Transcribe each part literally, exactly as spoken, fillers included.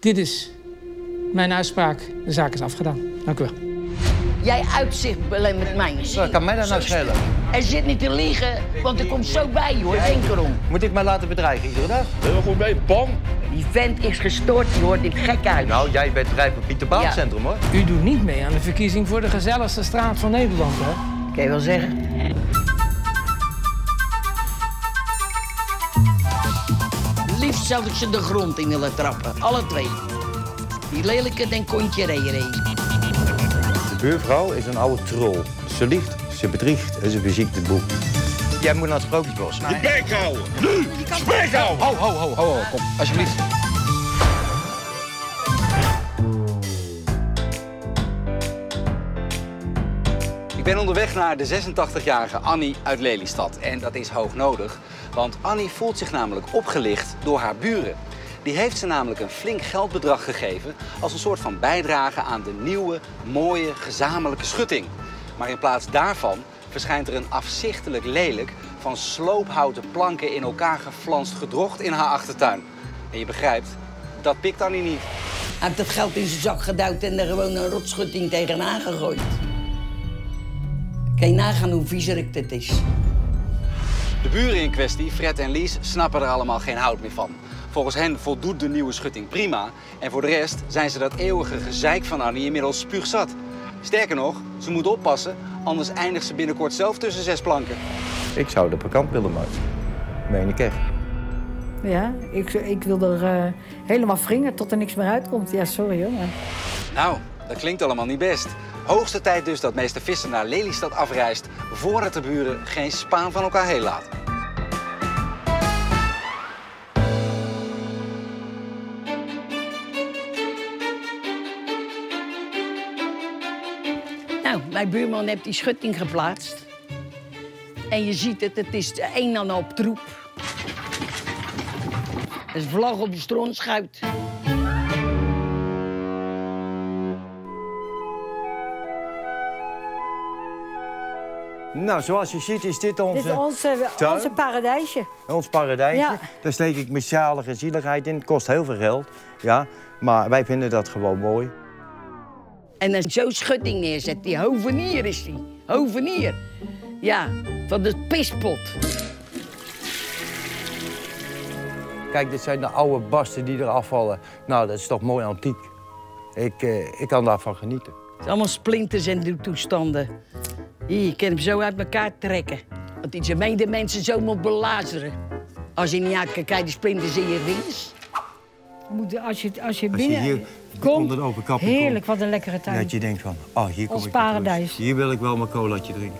Dit is mijn uitspraak. De zaak is afgedaan. Dank u wel. Jij uitzicht belemmert mij. Wat kan mij dat nou schelen? Er zit niet te liegen, want er komt zo bij, hoor. Denk erom. Moet ik mij laten bedreigen iedere dag? Heel goed mee, bam! Die vent is gestoord, die hoort dit gek uit. Nou, jij bent rijp op Pieter Baan Centrum, hoor. U doet niet mee aan de verkiezing voor de gezelligste straat van Nederland, hè? Kan je wel zeggen. Liefst zou ik ze de grond in willen trappen, alle twee. Die lelijke den kontje reden. De buurvrouw is een oude troll. Ze liegt, ze bedriegt en ze beziekt het boek. Jij moet naar het Sprookjesbos. Je bek houden! Nu! Bek houden! Ho, ho, ho, ho, ho, kom, alsjeblieft. Ik ben onderweg naar de zesentachtigjarige Annie uit Lelystad. En dat is hoog nodig, want Annie voelt zich namelijk opgelicht door haar buren. Die heeft ze namelijk een flink geldbedrag gegeven als een soort van bijdrage aan de nieuwe, mooie, gezamenlijke schutting. Maar in plaats daarvan verschijnt er een afzichtelijk lelijk van sloophouten planken in elkaar geflanst gedrocht in haar achtertuin. En je begrijpt, dat pikt Annie niet. Hij heeft het geld in zijn zak gedouwd en er gewoon een rotschutting tegenaan gegooid. Kan je nagaan hoe viezerik dit is? De buren in kwestie, Fred en Lies, snappen er allemaal geen hout meer van. Volgens hen voldoet de nieuwe schutting prima. En voor de rest zijn ze dat eeuwige gezeik van Annie inmiddels spuugzat. Sterker nog, ze moet oppassen, anders eindigt ze binnenkort zelf tussen zes planken. Ik zou de bekant willen maken. Meen ik echt. Ja, ik, ik wil er uh, helemaal wringen tot er niks meer uitkomt. Ja, sorry hoor. Maar... Nou, dat klinkt allemaal niet best. Hoogste tijd dus dat meester Visser naar Lelystad afreist voordat de buren geen spaan van elkaar heen laten. Nou, mijn buurman heeft die schutting geplaatst. En je ziet het, het is een en op troep. Er is vlag op de stroonschuit. Nou, zoals je ziet is dit onze Dit is onze, tuin. onze paradijsje. Ons paradijsje. Ja. Daar steek ik mijn zalige en zieligheid in. Het kost heel veel geld, ja. Maar wij vinden dat gewoon mooi. En als je zo'n schutting neerzet, die hovenier is die. Hovenier. Ja, van de pispot. Kijk, dit zijn de oude basten die eraf vallen. Nou, dat is toch mooi antiek. Ik, eh, ik kan daarvan genieten. Het zijn allemaal splinters en toestanden. Hier, je kan hem zo uit elkaar trekken. Want die gemeente mensen zo moet belazeren. Als je niet uit kan kijken, die splinters in je vingers. Moet, als je, als je Als binnen je hier komt, onder de open kappen heerlijk, komt, wat een lekkere tuin. dat je denkt van, oh, hier kom Ons ik tot rust. paradijs. Hier wil ik wel mijn colaatje drinken.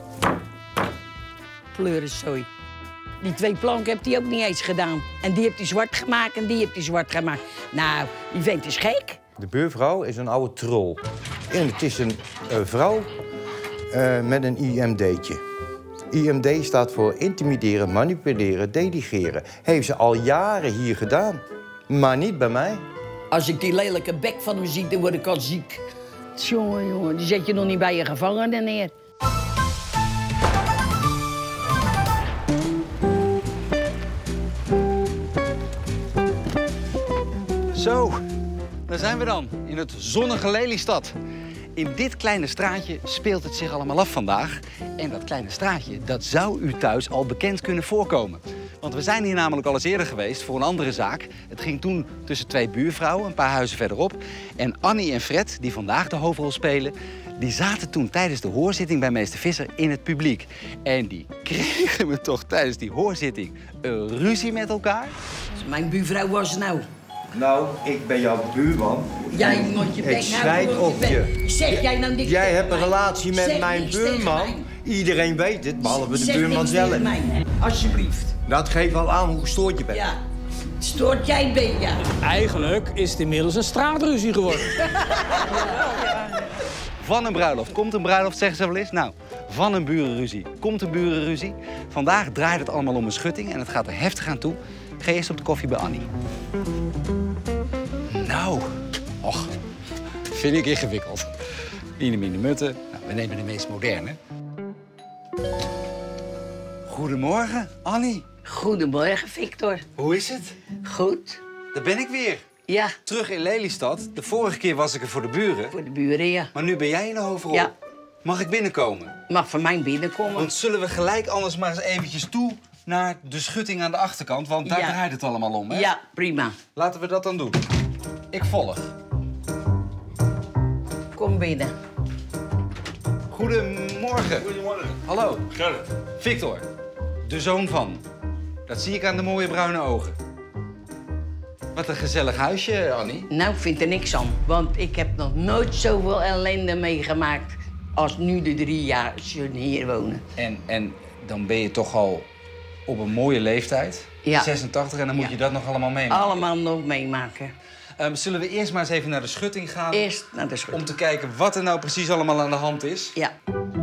Pleurenzooi. Die twee planken heeft hij ook niet eens gedaan. En die heeft hij zwart gemaakt en die heeft hij zwart gemaakt. Nou, die vent is gek. De buurvrouw is een oude troll. En het is een uh, vrouw uh, met een I M D'tje. I M D staat voor intimideren, manipuleren, delegeren. Heeft ze al jaren hier gedaan, maar niet bij mij. Als ik die lelijke bek van hem zie, dan word ik al ziek. Jongen, jongen, die zet je nog niet bij je gevangenen neer. Zo, daar zijn we dan, in het zonnige Lelystad. In dit kleine straatje speelt het zich allemaal af vandaag. En dat kleine straatje, dat zou u thuis al bekend kunnen voorkomen. Want we zijn hier namelijk al eens eerder geweest voor een andere zaak. Het ging toen tussen twee buurvrouwen, een paar huizen verderop. En Annie en Fred, die vandaag de hoofdrol spelen, die zaten toen tijdens de hoorzitting bij meester Visser in het publiek. En die kregen me toch tijdens die hoorzitting een ruzie met elkaar. Mijn buurvrouw was nou. Nou, ik ben jouw buurman. Jij moet je bek Ik schrijf op je. Zeg jij nou niks Jij tegen hebt een mij? relatie met Zeg mijn niks tegen buurman. mij. Iedereen weet het, behalve de Zeg buurman niks zelf. tegen mij, alsjeblieft. Dat geeft wel aan hoe gestoord je bent. Ja, stoort jij bent, ja. Eigenlijk is het inmiddels een straatruzie geworden. Van een bruiloft komt een bruiloft, zeggen ze wel eens. Nou, van een burenruzie komt een burenruzie. Vandaag draait het allemaal om een schutting en het gaat er heftig aan toe. Ik ga eerst op de koffie bij Annie. Nou, och, vind ik ingewikkeld. Mine, mine, mutten. Nou, we nemen de meest moderne. Goedemorgen, Annie. Goedemorgen, Victor. Hoe is het? Goed. Daar ben ik weer. Ja, Terug in Lelystad. De vorige keer was ik er voor de buren. voor de buren, ja. Maar nu ben jij in de hoofdrol. Ja. Mag ik binnenkomen? Mag van mij binnenkomen. Want zullen we gelijk anders maar eens eventjes toe naar de schutting aan de achterkant? Want daar Ja. draait het allemaal om, hè? Ja, prima. Laten we dat dan doen. Ik volg. Kom binnen. Goedemorgen. Goedemorgen. Hallo. Gerrit. Victor. De zoon van. Dat zie ik aan de mooie bruine ogen. Wat een gezellig huisje, Annie. Nou, ik vind er niks aan. Want ik heb nog nooit zoveel ellende meegemaakt als nu de drie jaar hier wonen. En, en dan ben je toch al op een mooie leeftijd. Ja. zesentachtig, en dan moet Ja. je dat nog allemaal meemaken. Allemaal nog meemaken. Um, zullen we eerst maar eens even naar de schutting gaan? Eerst naar de schut. Om te kijken wat er nou precies allemaal aan de hand is. Ja.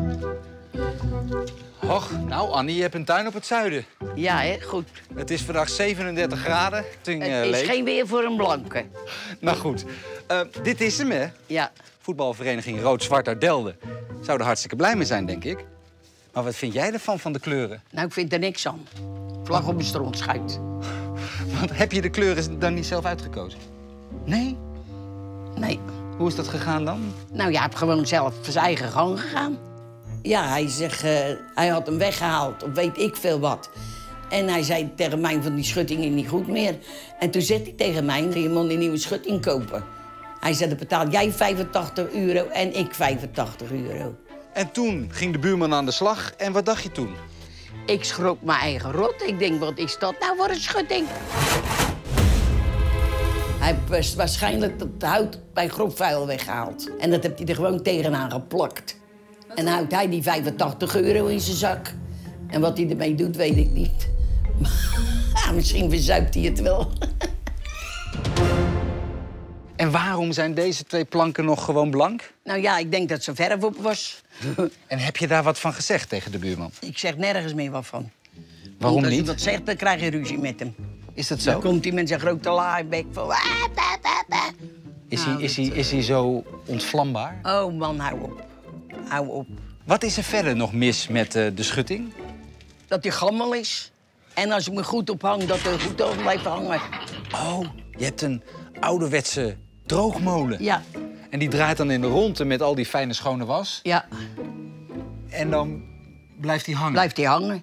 Och, nou Annie, je hebt een tuin op het zuiden. Ja, hè? Goed. Het is vandaag zevenendertig graden. Ting, eh, Het is leeg. geen weer voor een blanke. Nou goed, Uh, dit is hem, hè? Ja. Voetbalvereniging Rood-Zwart uit Delden. Zou er hartstikke blij mee zijn, denk ik. Maar wat vind jij ervan, van de kleuren? Nou, ik vind er niks aan. Vlag op een strontschuit. Want heb je de kleuren dan niet zelf uitgekozen? Nee? Nee. Hoe is dat gegaan dan? Nou, jij hebt gewoon zelf zijn eigen gang gegaan. Ja, hij zegt, eh, hij had hem weggehaald, of weet ik veel wat. En hij zei tegen mij van die schutting is niet goed meer. En toen zegt hij tegen mij, je moet een nieuwe schutting kopen. Hij zei, dan betaal jij vijfentachtig euro en ik vijfentachtig euro. En toen ging de buurman aan de slag. En wat dacht je toen? Ik schrok mijn eigen rot. Ik denk, wat is dat nou voor een schutting? Hij heeft waarschijnlijk het hout bij grofvuil weggehaald. En dat heeft hij er gewoon tegenaan geplakt. En dan houdt hij die vijfentachtig euro in zijn zak. En wat hij ermee doet, weet ik niet. Maar misschien verzuipt hij het wel. En waarom zijn deze twee planken nog gewoon blank? Nou ja, ik denk dat ze verf op was. En heb je daar wat van gezegd tegen de buurman? Ik zeg nergens meer wat van. Waarom Want als niet? je dat zegt, dan krijg je ruzie met hem. Is dat Dan zo? komt hij met zijn grote laaibek van... "Ah, bah, bah, bah." Is hij, Nou, is, hij, dat, is hij zo ontvlambaar? Oh man, hou op. Hou op. Wat is er verder nog mis met uh, de schutting? Dat hij gammel is. En als ik me goed ophang, dat hij goed over blijft hangen. Oh, je hebt een ouderwetse droogmolen. Ja, En die draait dan in de ronde met al die fijne schone was. ja. En dan blijft hij hangen. Blijft hij hangen.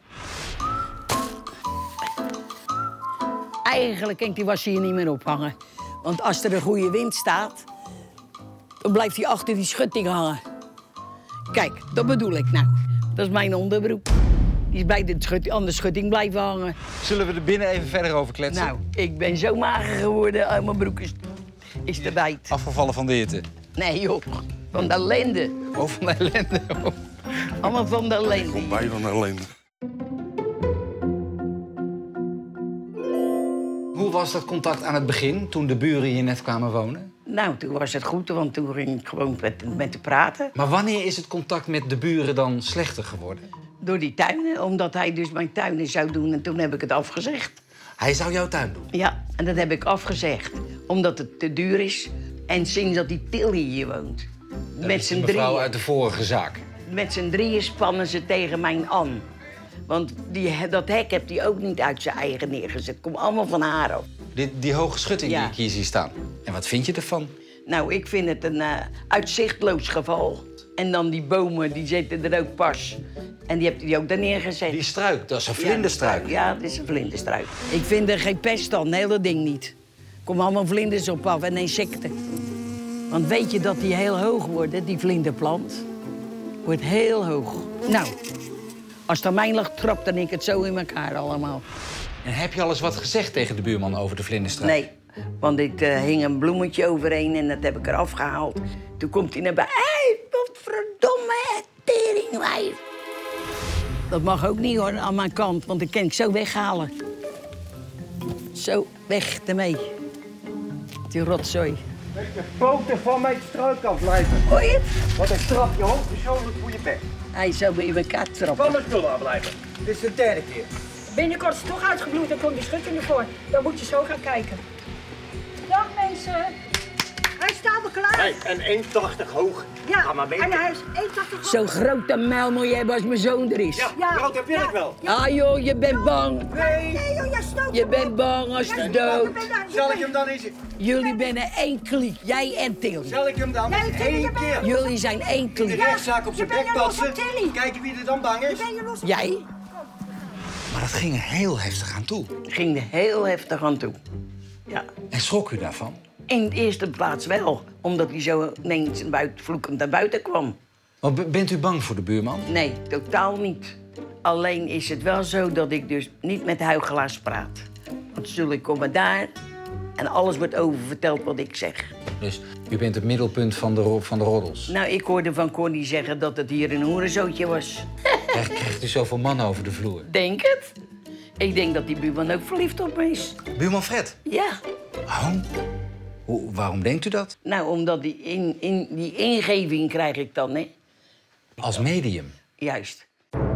Eigenlijk kan die was hier niet meer ophangen. Want als er een goede wind staat, dan blijft hij achter die schutting hangen. Kijk, dat bedoel ik nou. Dat is mijn onderbroek. Die is bij de schutting, aan de schutting blijven hangen. Zullen we er binnen even verder over kletsen? Nou, ik ben zo mager geworden. Oh, mijn broek is, is te wijd. Afgevallen van de hitte. Nee joh, van de ellende. Oh, van de ellende. Allemaal van de ellende. Bij van ellende. Hoe was dat contact aan het begin, toen de buren hier net kwamen wonen? Nou, toen was het goed, want toen ging ik gewoon met, met te praten. Maar wanneer is het contact met de buren dan slechter geworden? Door die tuinen, omdat hij dus mijn tuinen zou doen. En toen heb ik het afgezegd. Hij zou jouw tuin doen? Ja, en dat heb ik afgezegd. Omdat het te duur is. En sinds dat die Tilly hier woont. Dat met is z'n de mevrouw drieën. uit de vorige zaak. Met z'n drieën spannen ze tegen mij aan. Want die, dat hek heeft hij ook niet uit zijn eigen neergezet. Komt allemaal van haar af. Die, die hoge schutting Ja. die ik hier zie staan. En wat vind je ervan? Nou, ik vind het een uh, uitzichtloos geval. En dan die bomen, die zitten er ook pas. En die heeft hij ook daar neergezet. Die struik, dat is een vlinderstruik. Ja, dat is een vlinderstruik. Ik vind er geen pest aan, het hele ding niet. Er komen allemaal vlinders op af en insecten. Want weet je dat die heel hoog worden, die vlinderplant? Wordt heel hoog. Nou, als het aan mij lag, trapte ik het zo in elkaar allemaal. En heb je al eens wat gezegd tegen de buurman over de vlinderstruik? Nee, want ik uh, hing een bloemetje overheen en dat heb ik eraf gehaald. Toen komt hij naar bij. Hé, hey, wat verdomme teringwijf. Dat mag ook niet hoor, aan mijn kant, want dat kan ik zo weghalen. Zo, weg ermee. Die rotzooi. Met je poten van mijn struik afblijven. Hoor je het? Wat een straf je hoofd persoonlijk voor je bek. Hij zou me in elkaar trappen. Van mijn spullen afblijven. Dit is de derde keer. Binnenkort is het toch uitgebloed en komt die schutting ervoor. Dan moet je zo gaan kijken. Dag mensen. Hij staat al klaar. Kijk, en één tachtig hoog. Ja, Ga maar mee. en hij is één tachtig. Zo'n grote muil moet je hebben als mijn zoon er is. Ja, Ja, groot heb wil ja. ik wel. Ah joh, je bent bang. Nee. Nee joh, jij stoot Je hem bent op. bang als Ja, de je dood. bent daar, je Zal ik bent- hem dan eens... Jullie zijn één kliek, jij en Tilly. Zal ik hem dan Nee, eens Tilly, je één bent- keer... Jullie zijn één De kliek. rechtszaak op zijn je bent bek jaloers op passen. Tilly. Kijken wie er dan bang is. Ben je los op- Jij Maar dat ging er heel heftig aan toe. ging er heel heftig aan toe. Ja. En schrok u daarvan? In de eerste plaats wel, omdat hij zo ineens buiten, vloekend naar buiten kwam. Maar b- bent u bang voor de buurman? Nee, totaal niet. Alleen is het wel zo dat ik dus niet met huichelaars praat. Want zullen komen daar en alles wordt oververteld wat ik zeg. Dus u bent het middelpunt van de, ro- van de roddels. Nou, ik hoorde van Connie zeggen dat het hier een hoerenzootje was. Krijgt, krijgt u zoveel mannen over de vloer? Denk het? Ik denk dat die buurman ook verliefd op me is. Buurman Fred? Ja. Oh. Hoe, waarom denkt u dat? Nou, omdat die, in, in, die ingeving krijg ik dan, hè. Als medium. Juist.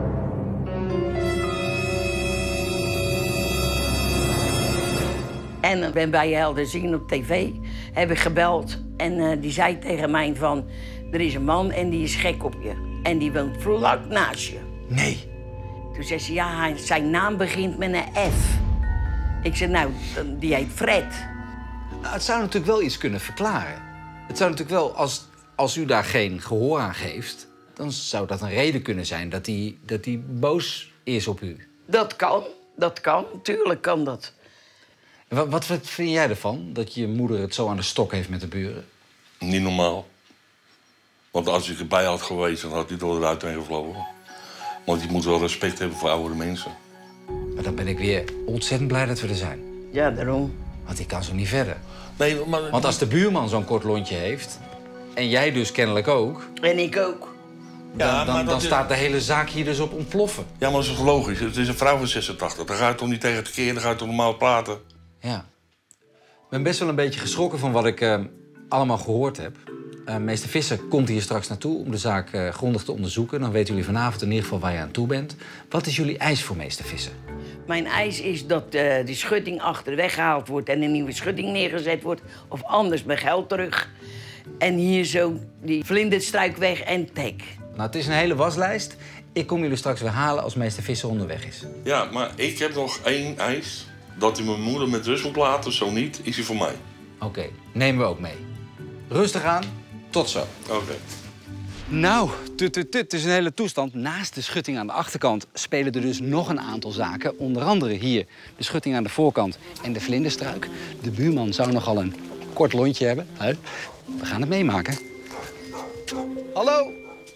En ik ben bij Helder Zien op tv, heb ik gebeld. En uh, die zei tegen mij van, er is een man en die is gek op je. En die woont vlak naast je. Nee. Toen zei ze, ja, hij- zijn naam begint met een F. Ik zei, nou, dan- die heet Fred. Nou, het zou natuurlijk wel iets kunnen verklaren. Het zou natuurlijk wel, als, als u daar geen gehoor aan geeft... dan zou dat een reden kunnen zijn dat hij dat hij boos is op u. Dat kan, dat kan, tuurlijk kan dat. En Wat, wat, wat vind jij ervan, dat je moeder het zo aan de stok heeft met de buren? Niet normaal. Want als ik erbij had geweest, dan had hij door de ruit heen gevlogen. Want je moet wel respect hebben voor oudere mensen. Maar dan ben ik weer ontzettend blij dat we er zijn. Ja, daarom. Want die kan zo niet verder. Nee, maar... Want als de buurman zo'n kort lontje heeft... en jij dus kennelijk ook... En ik ook. dan, Ja, maar dan, dat dan is- staat de hele zaak hier dus op ontploffen. Ja, maar dat is toch logisch? Het is een vrouw van zesentachtig. Dan ga je toch niet tegen het keer, dan ga je toch normaal praten? Ja. Ik ben best wel een beetje geschrokken van wat ik eh, allemaal gehoord heb. Uh, meester Visser komt hier straks naartoe om de zaak uh, grondig te onderzoeken. Dan weten jullie vanavond in ieder geval waar je aan toe bent. Wat is jullie eis voor meester Visser? Mijn eis is dat uh, die schutting achter weggehaald wordt en een nieuwe schutting neergezet wordt. Of anders mijn geld terug. En hier zo die vlinderstruik weg en het hek. Nou, het is een hele waslijst. Ik kom jullie straks weer halen als meester Visser onderweg is. Ja, maar ik heb nog één eis. Dat hij mijn moeder met rust moet laten. Zo niet, is hij voor mij. Oké, okay, nemen we ook mee. Rustig aan, tot zo. Oké. Okay. Nou, tut, tut, tut, het is een hele toestand. Naast de schutting aan de achterkant spelen er dus nog een aantal zaken. Onder andere hier de schutting aan de voorkant en de vlinderstruik. De buurman zou nogal een kort lontje hebben. Hè? We gaan het meemaken. Hallo.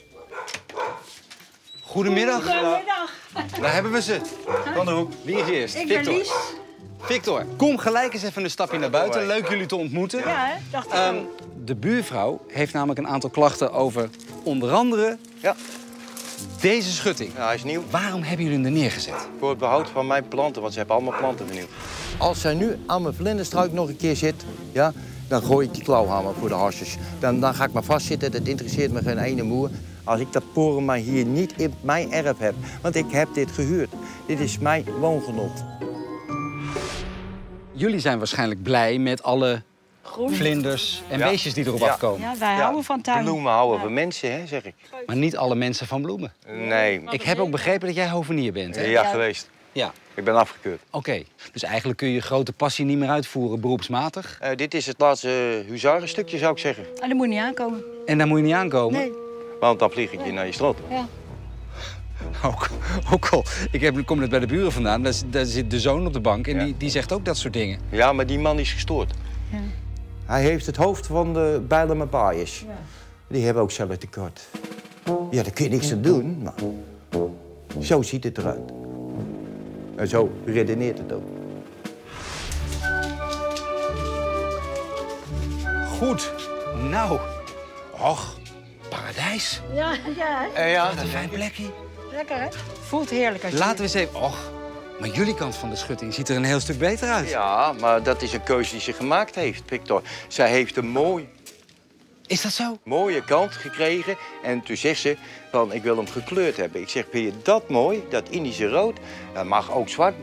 Goedemiddag. Goedemiddag. Daar hebben we ze. Van de hoek. Wie is eerst? Ik ben Victor. Lies. Victor, kom gelijk eens even een stapje naar buiten. Leuk jullie te ontmoeten. Ja, hè? Dacht ik Ehm, ook. de buurvrouw heeft namelijk een aantal klachten over onder andere Ja, deze schutting. ja, hij is nieuw. Waarom hebben jullie hem er neergezet? Voor het behoud van mijn planten, want ze hebben allemaal planten vernieuwd. Als zij nu aan mijn vlinderstruik nog een keer zit, ja, dan gooi ik die klauwhamer voor de hasjes. Dan, dan ga ik maar vastzitten, dat interesseert me geen ene moer. Als ik dat poren maar hier niet in mijn erf heb, want ik heb dit gehuurd. Dit is mijn woongenot. Jullie zijn waarschijnlijk blij met alle Groen. vlinders en Ja. beestjes die erop Ja. afkomen. Ja, wij houden van tuin. Bloemen houden van mensen, hè, zeg ik. Maar niet alle mensen van bloemen. Nee, Ik heb ook begrepen dat jij hovenier bent, hè? ja, geweest. Ja. Ik ben afgekeurd. Oké, dus eigenlijk kun je je grote passie niet meer uitvoeren beroepsmatig. Uh, dit is het laatste huzarenstukje, zou ik zeggen. En dat moet niet aankomen. En daar moet je niet aankomen. Nee. Want dan vlieg ik je naar je strot. Ja. Ook, ook al. Ik heb, ik kom net bij de buren vandaan. Daar, daar zit de zoon op de bank en Ja. die, die zegt ook dat soort dingen. Ja, maar die man is gestoord. Ja. Hij heeft het hoofd van de Bijlemer baaiers. Ja. Die hebben ook zelf tekort. Ja, daar kun je niks aan doen, maar zo ziet het eruit. En zo redeneert het ook. Goed. Nou. Och, paradijs. Ja, ja, hè? Uh, ja, Wat een fijn plekje. Lekker, hè? Voelt heerlijk als je... Laten we eens even... Och, maar jullie kant van de schutting ziet er een heel stuk beter uit. ja, maar dat is een keuze die ze gemaakt heeft, Victor. Zij heeft een mooi, Is dat zo? mooie kant gekregen. En toen zegt ze van, ik wil hem gekleurd hebben. Ik zeg, vind je dat mooi, dat Indische rood? Daar mag ook zwart bij.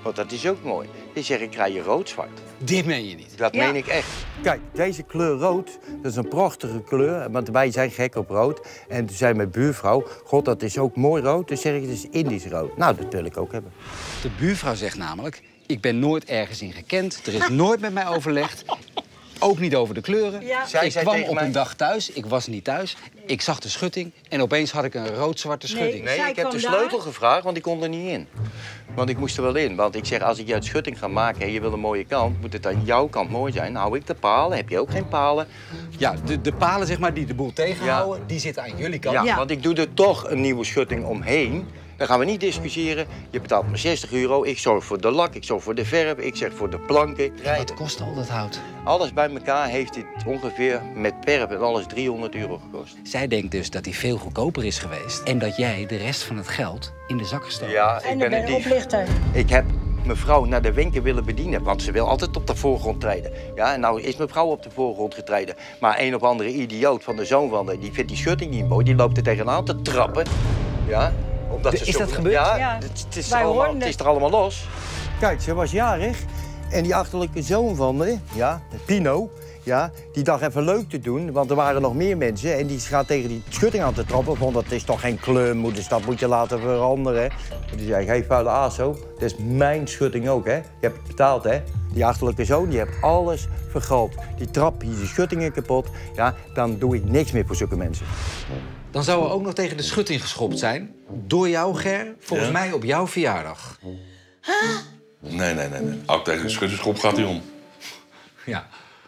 Want dat is ook mooi. Dan zeg ik, krijg je rood-zwart. Dit meen je niet. Dat Ja. meen ik echt. Kijk, deze kleur rood, dat is een prachtige kleur. Want wij zijn gek op rood. En toen zei mijn buurvrouw, god, dat is ook mooi rood. Dus zeg ik, het is Indisch rood. Nou, dat wil ik ook hebben. De buurvrouw zegt namelijk, ik ben nooit ergens in gekend. Er is nooit met mij overlegd. Ook niet over de kleuren. Ja. Zij Ik zei kwam tegen op mij- een dag thuis, ik was niet thuis. Ik zag de schutting en opeens had ik een rood-zwarte schutting. Nee, Zij ik heb de kwam sleutel daar. gevraagd, want ik kon er niet in. Want ik moest er wel in. Want ik zeg, als ik jouw schutting ga maken en je wil een mooie kant, moet het aan jouw kant mooi zijn. Nou, hou ik de palen, heb je ook geen palen. Ja, de, de palen zeg maar, die de boel tegenhouden, die zitten aan jullie kant. Ja, Ja. want ik doe er toch een nieuwe schutting omheen. Dan gaan we niet discussiëren. Je betaalt me zestig euro. Ik zorg voor de lak, ik zorg voor de verf, ik zeg voor de planken. Wat kost al dat hout? Alles bij elkaar heeft dit ongeveer met verf en alles driehonderd euro gekost. Zij denkt dus dat hij veel goedkoper is geweest. En dat jij de rest van het geld in de zak gestoken. Ja, ik En ben dan een ben je dief. oplichter. Ik heb mevrouw naar de winkel willen bedienen, want ze wil altijd op de voorgrond treden. Ja, en nou is mevrouw op de voorgrond getreden. Maar een of andere idioot van de zoon van de, die vindt die schutting niet mooi, die loopt er tegenaan te trappen. Ja, omdat ze Is zo- dat gebeurd? Ja, Ja, het, het is wij er allemaal, hoorden het is het. er allemaal los. Kijk, ze was jarig en die achterlijke zoon van me, ja, Pino, ja, die dacht even leuk te doen, want er waren nog meer mensen en die gaat tegen die schutting aan te trappen, want dat is toch geen kleurmoeders, dat moet je laten veranderen. En die zei, hé vuile aso, dat is mijn schutting ook, hè. Je hebt het betaald, hè. Die achterlijke zoon, die heeft alles vergald. Die trap hier, die schuttingen kapot, ja, dan doe ik niks meer voor zulke mensen. Dan zou er ook nog tegen de schutting geschopt zijn. Door jou, Ger. Volgens Ja. mij op jouw verjaardag. Nee, nee, nee. nee. Ook tegen de schutterschop gaat hij om. Ja.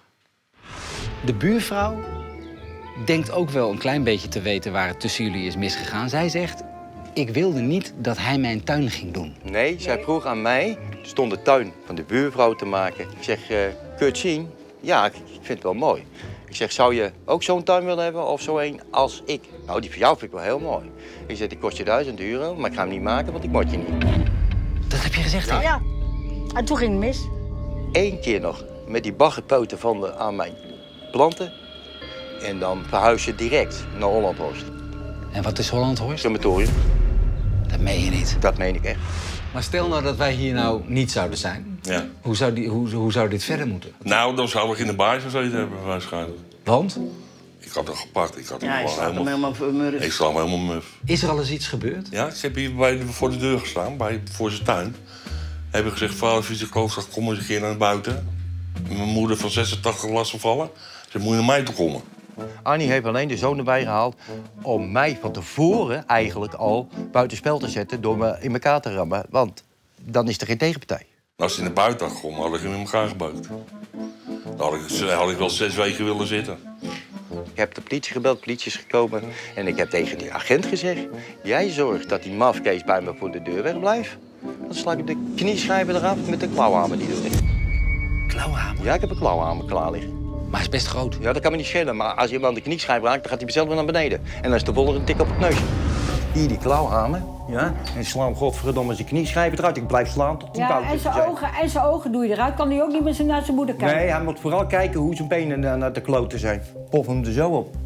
De buurvrouw denkt ook wel een klein beetje te weten waar het tussen jullie is misgegaan. Zij zegt, ik wilde niet dat hij mijn tuin ging doen. Nee, zij vroeg aan mij, stond de tuin van de buurvrouw te maken. Ik zeg, uh, kun je het zien? Ja, ik, ik vind het wel mooi. Ik zeg, zou je ook zo'n tuin willen hebben of zo een als ik? Nou, die van jou vind ik wel heel mooi. Ik zeg, die kost je duizend euro, maar ik ga hem niet maken, want ik moet je niet. Dat heb je gezegd, hè? Ja. En toen ging het mis. Eén keer nog met die baggerpoten van de, aan mijn planten. En dan verhuis je direct naar Hollandhorst. En wat is Hollandhorst? Crematorium, Dat meen je niet. dat meen ik echt. Maar stel nou dat wij hier nou niet zouden zijn. Ja. Hoe zou, die, hoe, hoe zou dit verder moeten? Nou, dan zou ik in de baas gezeten hebben, waarschijnlijk. Want? Ik had hem gepakt. Ik had hem Ja, hij gewoon staat hem helemaal... helemaal vermurfd. Ik sta hem helemaal muf. Is er al eens iets gebeurd? Ja, ik heb hier bij de, voor de deur gestaan, bij, voor zijn tuin. Heb ik gezegd, vader Vieze-Koolstad, kom eens een keer naar buiten. Mijn moeder van zesentachtig last van vallen. Ze moet je naar mij toe komen. Annie heeft alleen de zoon erbij gehaald om mij van tevoren eigenlijk al buitenspel te zetten door me in elkaar te rammen. Want dan is er geen tegenpartij. Als hij naar buiten had gekomen, had ik hem in elkaar gebeukt. Dan had ik, had ik wel zes weken willen zitten. Ik heb de politie gebeld, de politie is gekomen. En ik heb tegen die agent gezegd, jij zorgt dat die mafkees bij me voor de deur wegblijft. Dan sla ik de knieschijven eraf met de klauwhamer die er ligt. Klauwhamer? Ja, ik heb een klauwhamer klaar liggen. Maar hij is best groot. Ja, dat kan me niet schelen, maar als je hem aan de knieschijf raakt, dan gaat hij zelf weer naar beneden. En dan is de volgende een tik op het neusje. Hier die klauwhamer, ja, en sla hem godverdomme zijn knieschijven eruit. Ik blijf slaan tot hij Ja, bout en is. zijn zei. ogen, en zijn ogen doe je eruit. Kan hij ook niet meer naar zijn moeder kijken? Nee, hij moet vooral kijken hoe zijn benen naar naar de kloten zijn. Pof hem er zo op.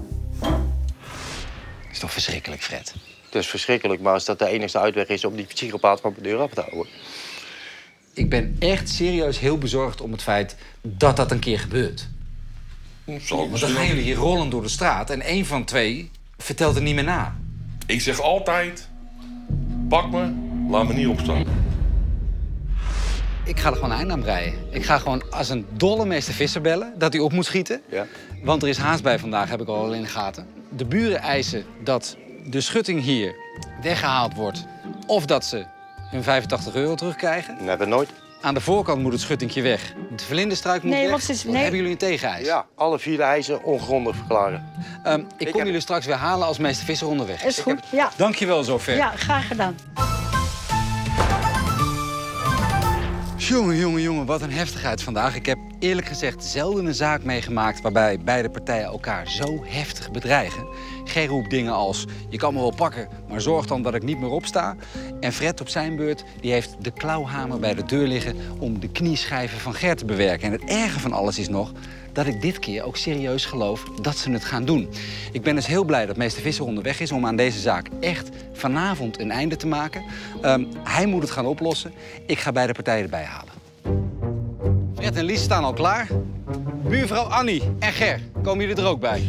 Is toch verschrikkelijk, Fred? Het is verschrikkelijk, maar als dat de enige uitweg is om die psychopaat van mijn deur af te houden. Ik ben echt serieus heel bezorgd om het feit dat dat een keer gebeurt. Zal ik Want dan misschien gaan wel. jullie hier rollen door de straat en één van twee vertelt er niet meer na. Ik zeg altijd, pak me, laat me niet opstaan. Ik ga er gewoon een eind aan breien. Ik ga gewoon als een dolle meester Visser bellen dat hij op moet schieten. Ja. Want er is haast bij vandaag, heb ik al in de gaten. De buren eisen dat de schutting hier weggehaald wordt of dat ze hun vijfentachtig euro terugkrijgen. Never nooit. Aan de voorkant moet het schuttingje weg. De vlinderstruik moet Nee, weg. want het is- Wat nee. hebben jullie een tegeneis? Ja, alle vier de eisen ongrondig verklaren. Ehm, ik, Ik kom heb- jullie straks weer halen als meester Visser onderweg is. Is goed, ja. Dankjewel zover. Ja, graag gedaan. Jongen, jongen, jongen, wat een heftigheid vandaag. Ik heb eerlijk gezegd zelden een zaak meegemaakt waarbij beide partijen elkaar zo heftig bedreigen. Ger roept dingen als, je kan me wel pakken, maar zorg dan dat ik niet meer opsta. En Fred op zijn beurt, die heeft de klauwhamer bij de deur liggen om de knieschijven van Ger te bewerken. En het erge van alles is nog dat ik dit keer ook serieus geloof dat ze het gaan doen. Ik ben dus heel blij dat meester Visser onderweg is om aan deze zaak echt vanavond een einde te maken. Um, hij moet het gaan oplossen. Ik ga beide partijen erbij halen. Fred en Lies staan al klaar. Buurvrouw Annie en Ger, komen jullie er ook bij?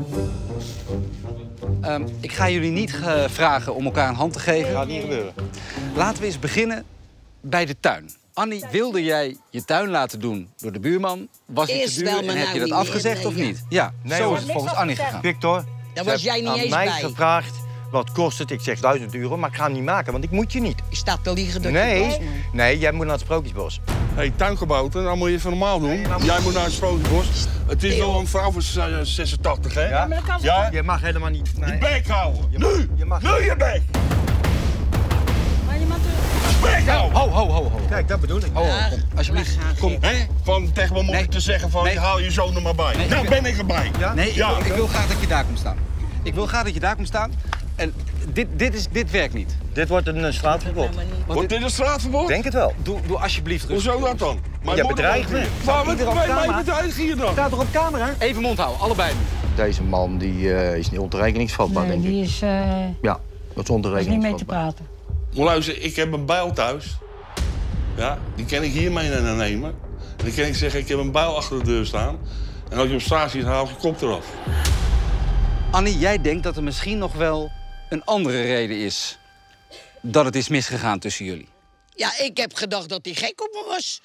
Um, ik ga jullie niet uh, vragen om elkaar een hand te geven. Gaat niet gebeuren. Laten we eens beginnen bij de tuin. Annie, wilde jij je tuin laten doen door de buurman? Was het Eerst te duur wel, en maar heb nou je dat niet meer. afgezegd Nee, of ja. niet? Ja, Nee, zo hoor. is het volgens Annie gegaan. Victor, Daar ze was jij hebben niet aan eens mij bij. gevraagd, wat kost het? Ik zeg duizend euro, maar ik ga hem niet maken, want ik moet je niet. Je staat te liegen dat je Nee, boos bent. nee, jij moet naar het Sprookjesbos. Hé, hey, tuin gebouwd, en dan moet je even normaal doen. maar- Jij moet naar het Sprookjesbos. Het is wel een vrouw van zesentachtig, hè? Ja? Ja? Je mag helemaal niet. Je Nee. bek houden. Je mag- Nu! je mag- Nu je bek! Maar je mag er... Bek houden! Ho, ho, ho, ho. Kijk, dat bedoel ik. Ho, ho, Ja, kom, alsjeblieft. maar ga, Kom. Hè? Van tegen mijn moeder Nee. te zeggen van, Nee. haal je zoon er maar bij. Nee, nou ik- ben ik erbij. Ja? Nee, ik, Ja. wil, ik wil graag dat je daar komt staan. Ik wil graag dat je daar komt staan. En dit, dit, is, dit werkt niet. Dit wordt een uh, straatverbod. maar niet. Want Wordt dit, dit een straatverbod? Denk het wel. doe, doe alsjeblieft rustig. Hoezo dat dan? Mijn Jij moeder bedreigt woont me. hier. Waarom Ieder op wij mij camera. bedreigen hier dan? Staat er op camera? Even mond houden, allebei. Deze man die, uh, is niet ontoerekeningsvatbaar, Nee, denk ik. die is, uh, Ja, dat is is niet mee te ontoerekeningsvatbaar. praten. Maar luister, ik heb een bijl thuis. Ja, die kan ik hiermee naar nemen. En dan kan ik zeggen, ik heb een bijl achter de deur staan. En als je op straat ziet, haal ik je kop eraf. Annie, jij denkt dat er misschien nog wel een andere reden is dat het is misgegaan tussen jullie. Ja, ik heb gedacht dat hij gek op me was.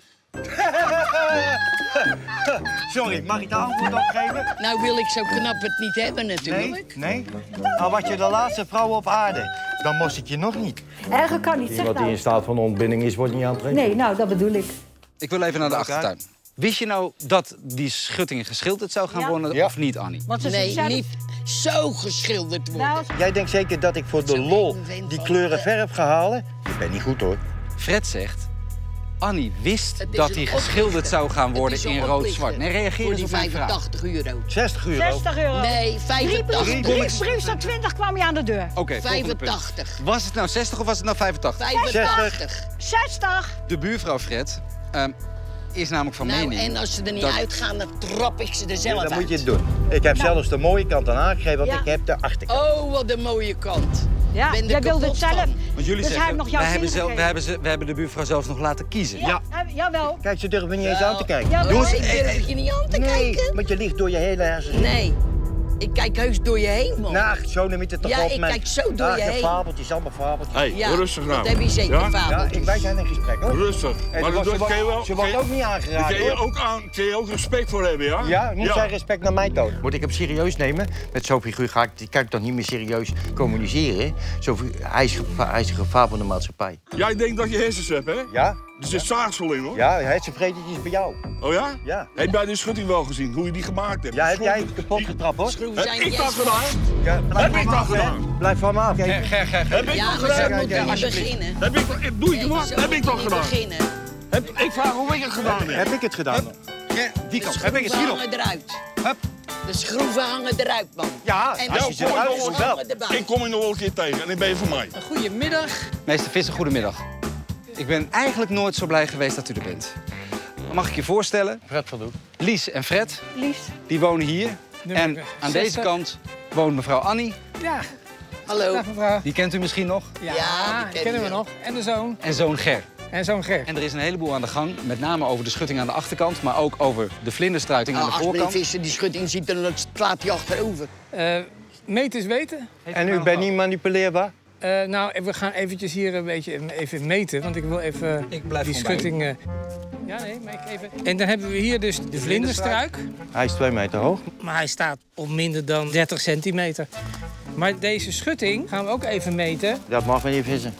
Sorry, mag ik daar antwoord op geven? Nou wil ik zo knap het niet hebben Nee? natuurlijk. Nee? Al was je de laatste vrouw op aarde, dan moest ik je nog niet. Erger kan niet, zeg Iemand die nou. in staat van ontbinding is, wordt niet aantrekkelijk. Nee, nou, dat bedoel ik. Ik wil even naar de Oké. achtertuin. Wist je nou dat die schutting geschilderd zou gaan Ja. worden Ja. of niet, Annie? Want ze Nee, zelf- niet zo geschilderd worden. Nou, Jij denkt zeker dat ik voor de lol die kleuren verf ga halen? Ik ben niet goed, hoor. Fred zegt, Annie wist Het is dat een hij oplichter. geschilderd zou gaan Het worden is in een rood-zwart. oplichter. Nee, reageer Voor eens die op mijn vraag. vijfentachtig euro. zestig euro. zestig euro. Nee, vijfentachtig. Brief, brief, brief staat twintig, kwam je aan de deur. Oké, volgende punt. vijfentachtig. Was het nou zestig of was het nou vijfentachtig? vijfentachtig. zestig. De buurvrouw Fred ehm, is namelijk van Nou, mening... en als ze er niet dat- uitgaan, dan trap ik ze er zelf Dan uit. moet je het doen. Ik heb zelfs de mooie kant aan aangegeven, want Ja. ik heb de achterkant. Oh, wat een mooie kant. Ja, Ben er jij wilde het kapot zelf. van. Want jullie Dus hij zeggen, heeft nog jouw wij hebben, zin zelf, we, gegeven. hebben ze, we hebben de buurvrouw zelfs nog laten kiezen. Ja, eh, jawel. Kijk, ze durven niet eens Wel, aan te kijken. Ja, Doe maar- eens, ik durf je niet aan te Nee, kijken. want je ligt door je hele hersenen. Nee, ik kijk heus door je heen, man. Nou, zo neem je het toch Ja, op, ik man. kijk zo door Ach, je heen. fabeltjes, allemaal fabeltjes. Hé, Ja, rustig nou. dat heb je zeker, Ja? vader. Ja, ik, wij zijn in gesprek, hoor. Rustig. En Maar ze dat wordt- doe- ze kun je wel... wordt- Ze wordt kun je- ook niet Daar aangeraakt, kun je hoor. ook, aan, kun je ook respect voor hebben, ja? Ja, moet zij respect naar mij tonen. Moet ik hem serieus nemen? Met zo'n figuur ga ik, die kan ik toch niet meer serieus communiceren? Zo, hij, is gevaar, hij is een gevaar voor de maatschappij. Jij denkt dat je hersens hebt, hè? Ja? Er zit zaagsel in, hoor. Ja, hersenvretertjes bij jou. Oh ja? Ja. Heb jij die schutting wel gezien, hoe je die gemaakt hebt? Ja, heb Die jij schroeven- kapot getrapt, hoor? Schroeven Heb zijn ik niet dat eens gedaan? vast. Ja, blijf Heb van ik me dat af, hè. gedaan? Blijf van me af. Ger, Kijk. Ger, Ger, Ger. Heb ik Ja, dat maar zo gedaan? moet je niet alsjeblieft. beginnen. Heb ik, heb- doe je het Nee, gemaakt? zo Heb moet ik je dat niet gedaan? beginnen. Heb, ik vraag hoe ik het gedaan heb. Heb ik het gedaan? Ger, die De kant. Heb ik het hier schroeven nog? hangen eruit. Hup. De schroeven hangen eruit, man. Ja, En als de je ze kom ik eruit nog doet, wel. wel. hangen erbij. Ik kom je nog wel een keer tegen en ik ben je van mij. Goedemiddag. Meester Visser, goedemiddag. Ik ben eigenlijk nooit zo blij geweest dat u er bent. Mag ik je voorstellen? Fred van Doek. Lies en Fred, Lies. die wonen hier. Nummer En aan deze zestig. kant woont mevrouw Annie. Ja, Hallo. dag mevrouw. Die kent u misschien nog. Ja, Ja, die die kennen we we. nog. En de zoon. En zoon Ger. En zoon Ger. En er is een heleboel aan de gang. Met name over de schutting aan de achterkant. Maar ook over de vlinderstruiting aan Nou, de als meneer voorkant. Visser die schutting ziet, dan slaat hij achterover. Eh meten is weten. En u bent niet manipuleerbaar? Eh, nou, we gaan eventjes hier een beetje even meten, want ik wil even Ik blijf die gewoon bij schutting... eh, ja, nee, maar ik even... En dan hebben we hier dus de vlinderstruik. Hij is twee meter hoog. Maar hij staat op minder dan dertig centimeter. Maar deze schutting gaan we ook even meten. Dat mag meneer Vissen.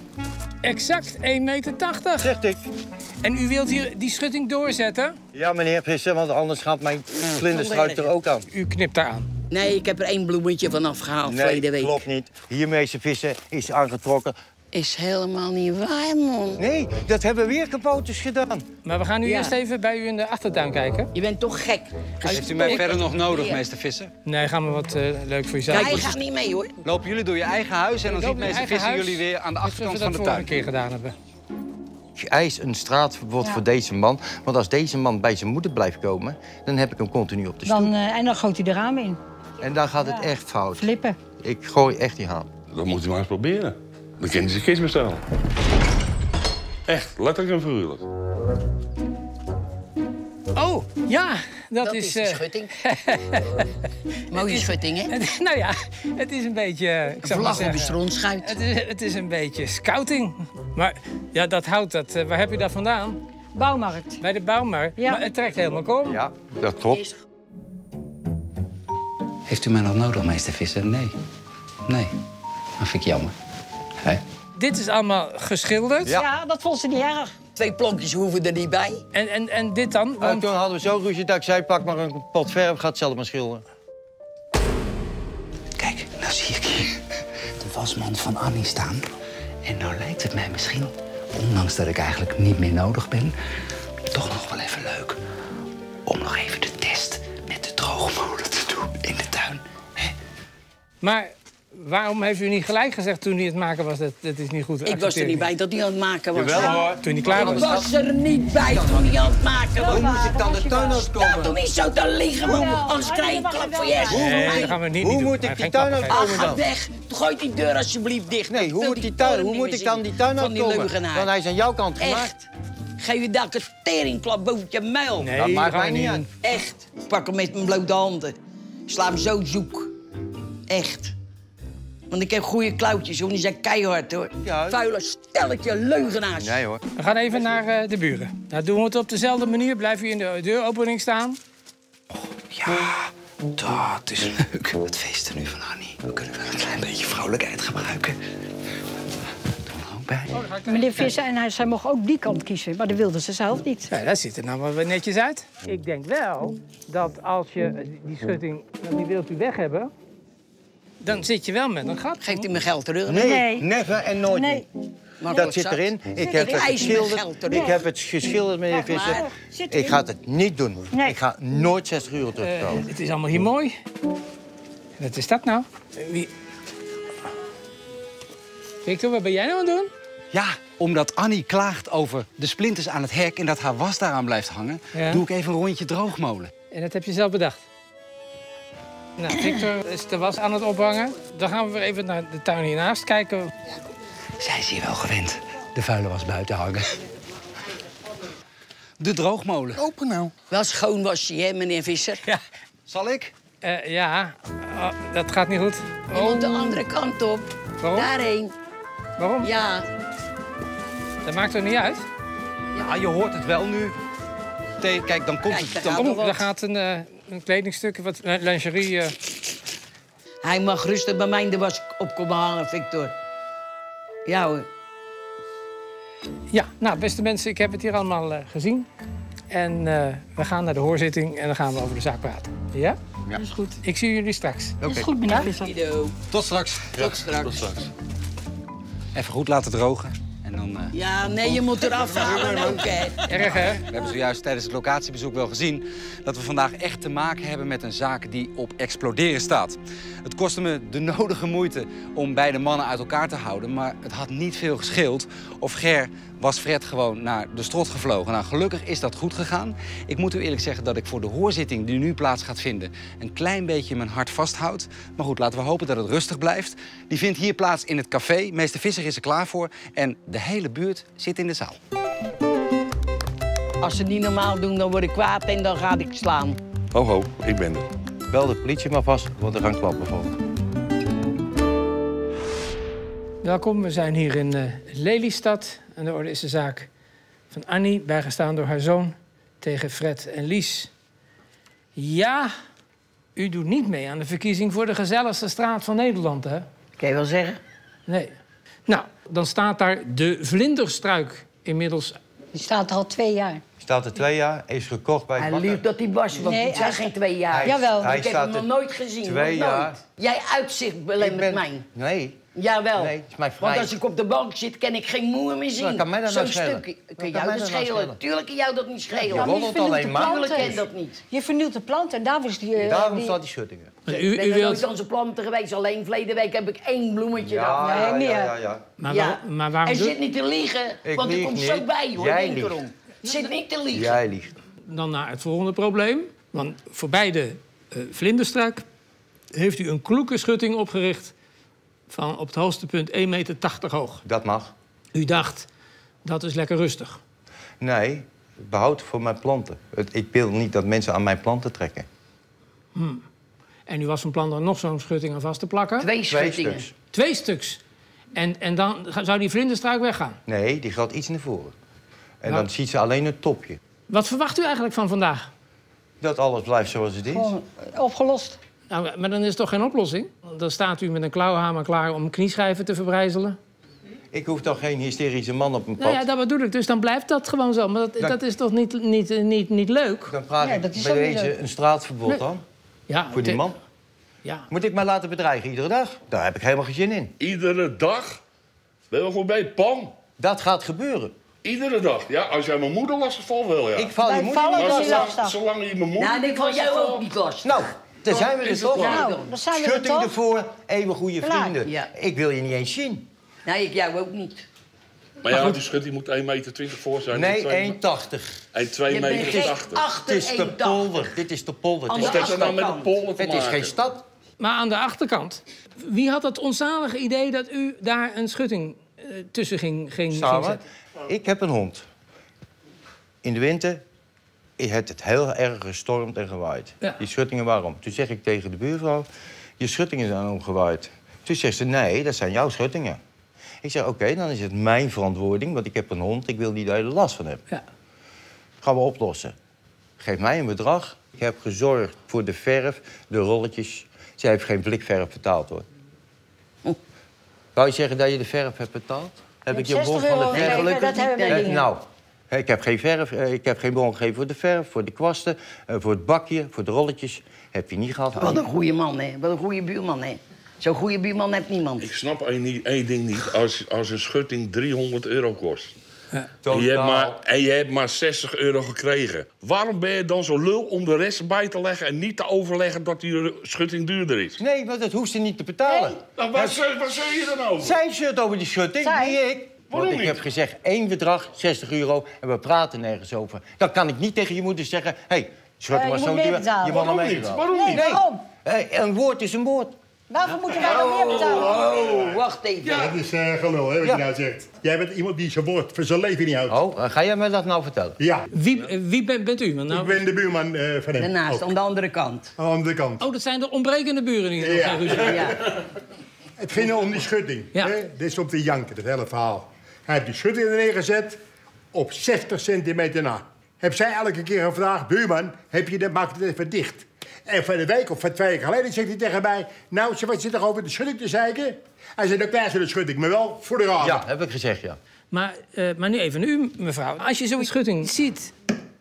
Exact één meter tachtig. Zegt ik. En u wilt hier die schutting doorzetten? Ja, meneer Vissen, want anders gaat mijn vlinderstruik er ook aan. U knipt daar aan. Nee, ik heb er één bloemetje van afgehaald verleden Nee, week. klopt niet. Hier, meester Vissen, is aangetrokken. Is helemaal niet waar, man. Nee, dat hebben weer kapotjes gedaan. Maar we gaan nu Ja. eerst even bij u in de achtertuin kijken. Je bent toch gek. Heeft u mij Ik- verder nog nodig, Ja. meester Visser? Nee, gaan we wat eh, leuk voor u Kijk, zeggen. hij gaat niet mee, hoor. Lopen jullie door je eigen huis en dan Ik ziet loop in meester eigen Visser huis. jullie weer aan de Net achterkant zoals van we de dat vorige tuin. keer gedaan hebben. eis een straatverbod Ja. voor deze man. Want als deze man bij zijn moeder blijft komen, dan heb ik hem continu op de stoep. Dan, uh, en dan gooit hij de raam in. En dan gaat Ja. het echt fout. Flippen. Ik gooi echt die haan. Dat moet hij maar eens proberen. Dan kan hij zijn kist bestellen. Echt, letterlijk en figuurlijk. Oh, ja, dat, Dat is... is de eh, schutting. Mooie schutting, hè? het- nou ja, het is een beetje... eh, Ik zou maar Vlag op de zeggen, strontschuit. het is, het is een beetje scouting. Maar ja, dat hout, dat, eh, waar heb je dat vandaan? Bouwmarkt. Bij de bouwmarkt. Ja. Maar het trekt helemaal kom. Ja, dat klopt. Heeft u mij nog nodig, meester Visser? Nee. Nee. Dat vind ik jammer. Hè? Dit is allemaal geschilderd. Ja. Ja, dat vond ze niet erg. Twee plankjes hoeven er niet bij. En, en, en dit dan? En Want toen hadden we zo ruzie dat ik zei, pak maar een pot verf, ga het zelf maar schilderen. Kijk, nou zie ik hier de wasmand van Annie staan. En nou lijkt het mij misschien, ondanks dat ik eigenlijk niet meer nodig ben, toch nog wel even leuk om nog even de test met de droogmolen te doen in de tuin. Hè? Maar waarom heeft u niet gelijk gezegd toen hij het maken was? Dat, dat is niet goed. Ik was er niet bij dat hij aan het maken was. Jawel hoor. Toen hij klaar Ik was. was er niet bij toen hij aan het maken was. Hoe moest ik dan de tuin uitkomen? Nou, doe niet zo te liggen, man. Anders krijg je een klap voor je hersens. Nee, dat gaan we niet, Hoe niet doen. moet ik Maar die geen tuin klappen uitkomen? Ah, dan? ga weg. Gooi die deur alsjeblieft dicht. Nee, hoe Wil moet die tuin, toren hoe niet moet meer ik dan zien die tuin van die uitkomen? leugenaar. Want hij is aan jouw kant gemaakt. Echt. Geef je daar een teringklap boven je muil. Nee, Dat dat maakt gaan we mij niet niet uit. doen. Echt. Ik pak hem met mijn blote handen. Sla hem zo zoek. Echt. Want ik heb goede klauwtjes, hoor. Die zijn keihard, hoor. Ja. Vuile stelletje leugenaars. Nee hoor. We gaan even naar eh, de buren. Nou, doen we het op dezelfde manier. Blijf je in de deuropening staan. Ja, dat is leuk. Het feesten nu van Annie. We kunnen wel een klein beetje vrouwelijkheid gebruiken. Doe er ook bij. Meneer Visser en hij, zij mocht ook die kant kiezen, maar dat wilde ze zelf niet. Ja, dat ziet er nou wel weer netjes uit. Ik denk wel dat als je die schutting, die wilt u weg hebben, dan zit je wel met een gat. Geeft u mijn geld terug? Nee, Nee. never en nooit Nee. niet. Maar Dat goed, zit zat. erin. Ik Ik heb het eis mijn geschilderd. geld terug. Ik heb het geschilderd, meneer Wacht Visser. maar. Zit Ik erin. ga het niet doen. Nee. Ik ga nooit zestig euro Eh, terugbetalen. het is allemaal hier mooi. Wat is dat nou? Eh, Wie... Victor, wat ben jij nou aan het doen? Ja, omdat Annie klaagt over de splinters aan het hek en dat haar was daaraan blijft hangen, Ja. doe ik even een rondje droogmolen. En dat heb je zelf bedacht. Nou, Victor is de was aan het ophangen. Dan gaan we weer even naar de tuin hiernaast kijken. Zij is hier wel gewend. De vuile was buiten hangen. De droogmolen. Open nou. Wel schoon was je, hè, meneer Visser? Ja, Zal ik? eh, ja. Oh, dat gaat niet goed. Je moet de andere kant op. Waarom? Daarheen. Waarom? Ja. Dat maakt er niet uit. Ja, je hoort het wel nu. Thee, kijk, dan komt Kijk, het... daar Dan... gaat Oh, wat. daar gaat een, eh, een kledingstuk, wat eh, lingerie. eh. Hij mag rustig bij mij in de was op komen halen, Victor. Ja hoor. Ja, nou, beste mensen, ik heb het hier allemaal eh, gezien. En eh, we gaan naar de hoorzitting en dan gaan we over de zaak praten. Ja? Ja. Dat is goed. Ik zie jullie straks. Dat is goed, meneer Visser. Ido. Tot straks. Tot straks. Tot straks. Even goed laten drogen. En dan... eh, Ja, nee, je moet eraf halen ook, hè. Erg, hè? We hebben zojuist tijdens het locatiebezoek wel gezien dat we vandaag echt te maken hebben met een zaak die op exploderen staat. Het kostte me de nodige moeite om beide mannen uit elkaar te houden, maar het had niet veel gescheeld of Ger was Fred gewoon naar de strot gevlogen. Nou, gelukkig is dat goed gegaan. Ik moet u eerlijk zeggen dat ik voor de hoorzitting die nu plaats gaat vinden een klein beetje mijn hart vasthoud. Maar goed, laten we hopen dat het rustig blijft. Die vindt hier plaats in het café. Meester Visser is er klaar voor en de hele buurt zit in de zaal. Als ze het niet normaal doen, dan word ik kwaad en dan ga ik slaan. Ho, ho, ik ben er. Bel de politie maar vast, want er gaan klappen vallen. Welkom, we zijn hier in eh, Lelystad. Aan de orde is de zaak van Annie, bijgestaan door haar zoon, tegen Fred en Lies. Ja, u doet niet mee aan de verkiezing voor de gezelligste straat van Nederland, hè? Kan je wel zeggen? Nee. Nou, dan staat daar de vlinderstruik inmiddels. Die staat er al twee jaar. Staat er twee jaar, is gekocht bij Hij Bakker. liep dat hij was, want Nee, het zijn hij- geen twee jaar. Hij- Jawel. hij Ik heb staat hem nog er nooit gezien. twee nog nooit. jaar. Jij uitzicht Ik belemmert ben- mij. Nee, Jawel. Nee, het is mij vrij. Want als ik op de bank zit, kan ik geen moer meer zien. Wat kan mij dat Zo'n nou schelen? stukje. Wat Kan kan jou mij dat dat nou schelen? schelen? Tuurlijk kan jou dat niet schelen. Je maar roddelt je vernielt alleen de maar. planten. Tuurlijk kan dat niet. Je vernielt de planten en daar was die... eh, Daarom die- staat die schuttingen. Maar Ik u, ben u er nooit wilt... onze planten geweest. Alleen verleden week heb ik één bloemetje Ja, daar. Nee, ja, meer. ja, ja, ja. Maar, Ja. waar- maar waarom En doe- zit niet te liegen, Ik want er lieg komt niet. zo bij, hoor. Jij Denk liegt. erom. Zit niet te liegen. Jij liegt. dan naar het volgende probleem? Want voorbij de uh, vlinderstruik heeft u een kloeke schutting opgericht van op het hoogste punt één meter tachtig hoog. Dat mag. U dacht, dat is lekker rustig. Nee, behoud voor mijn planten. Het- Ik wil niet dat mensen aan mijn planten trekken. En u was van plan er nog zo'n schutting aan vast te plakken? Twee Twee schuttingen. stuks. Twee stuks. En, en dan ga- zou die vlinderstruik weggaan. Nee, die gaat iets naar voren. En Nou. dan ziet ze alleen het topje. Wat verwacht u eigenlijk van vandaag? Dat alles blijft zoals het is. Gewoon opgelost. Nou, maar dan is het toch geen oplossing? Dan staat u met een klauwhamer klaar om knieschijven te verbrijzelen. Ik hoef toch geen hysterische man op mijn pad. Nou ja, dat bedoel ik. Dus dan blijft dat gewoon zo. Maar dat, Dan- dat is toch niet, niet, niet, niet leuk? Dan vraag Nee, ik dat is bij ook niet deze leuk. een straatverbod Nee. dan. Ja, Voor die te- man. Ja. Moet ik mij laten bedreigen iedere dag? Daar heb ik helemaal geen zin in. Iedere dag? Ben je wel goed bij, Pan? Dat gaat gebeuren. Iedere dag. Ja, als jij mijn moeder lastig valt, wel ja. Ik val je Wij moeder vallen niet dus Maar niet lastig. zolang, lastig. zolang je mijn moeder... Nou, en ik van jou ook niet last. Nou, daar zijn we is dus het toch. klaar. Nou, dan zijn we er Schutting toch. ervoor, eeuwig goede Klaar. vrienden. Ja. Ik wil je niet eens zien. Nee, ik jou ook niet. Maar ja, die schutting moet één meter twintig voor zijn. Nee, en twee- één tachtig. En twee Je bent meter geen tachtig. achter Het is de één tachtig. polder. Dit is de polder. Aan Het de is, Wat heeft dat nou met de achterkant. polder te het maken? is geen stad. Maar aan de achterkant, wie had het onzalige idee dat u daar een schutting eh, tussen ging, ging, ging Samen. zetten? Ik heb een hond. In de winter heeft het heel erg gestormd en gewaaid. Ja. Die schuttingen, waarom? Toen zeg ik tegen de buurvrouw, je schuttingen zijn omgewaaid. Toen zegt ze, nee, dat zijn jouw schuttingen. Ik zeg, oké, dan is het mijn verantwoording, want ik heb een hond. Ik wil niet dat je er last van hebt. Ja. Gaan we oplossen. Geef mij een bedrag. Ik heb gezorgd voor de verf, de rolletjes. Zij heeft geen blikverf betaald, hoor. Wou je zeggen dat je de verf hebt betaald? Heb ik je een bon zestig van de euro verf? gegeven, dat hebben we Eh, niet. nou, ik heb geen verf, eh, ik heb geen bon gegeven voor de verf, voor de kwasten, eh, voor het bakje, voor de rolletjes. Heb je niet gehad. Wat een goede man, hè. Wat een goede buurman, hè. Zo'n goede buurman heeft niemand. Ik snap één, niet- één ding niet. Als, als een schutting driehonderd euro kost... En Totaal. je, hebt maar, en je hebt maar zestig euro gekregen. Waarom ben je dan zo lul om de rest bij te leggen... en niet te overleggen dat die schutting duurder is? Nee, want dat hoeft ze niet te betalen. Nou, waar, zeg- waar zeg je dan over? Zij shirt over die schutting, Zij? niet ik. Want ik niet? heb gezegd één bedrag, zestig euro, en we praten nergens over. Dan kan ik niet tegen je moeder zeggen... hé, hey, schutting Eh, was je zo moet meer duur, betalen. je mag naar Waarom mij niet? wel. Waarom Nee, niet? waarom? Hey, een woord is een woord. Waarvoor moeten wij nog meer betalen? Oh, wacht even. Dat is eh gelul, hè, wat Ja. je nou zegt. Jij bent iemand die zijn woord voor zijn leven niet houdt. Oh, eh, ga jij mij dat nou vertellen? Ja, Wie, eh, wie bent, bent u? Want ik nou, ben de buurman eh, van hem. Daarnaast, Ook. aan de andere kant. Aan de andere kant. oh, dat zijn de ontbrekende buren die nog Ja. geen ruzie hebben. Ja. Het ging om die schutting. Ja. Hè? Dit is om te janken, het hele verhaal. Hij heeft die schutting er neergezet op zestig centimeter na. Heb zij elke keer gevraagd, buurman, heb je dat, maak het even dicht. En van een week of van twee weken geleden zegt hij tegen mij... nou, ze wat zit er over de schutting te zeiken? Hij zei, dan krijg je de schutting, maar wel voor de ramen. Ja, heb ik gezegd, ja. Maar, eh, maar nu even u, mevrouw. Als je zo'n schutting ziet,